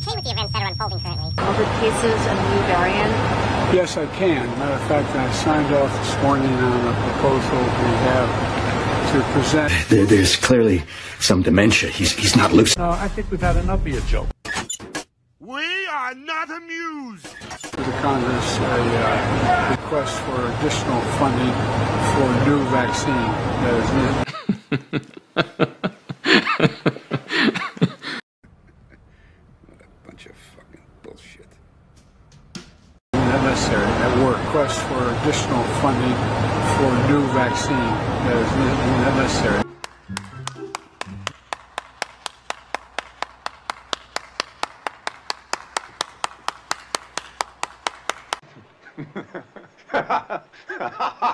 okay with the events that are unfolding currently? Are the cases a new variant? Yes, I can. Matter of fact, I signed off this morning on a proposal we have to present. There's clearly some dementia. He's not lucid. No, I think we've had enough of your joke. We are not amused. To the Congress a request for additional funding for a new vaccine that is needed. What a bunch of fucking bullshit. Not necessary. That were request for additional funding for a new vaccine that is not necessary. Ha ha ha!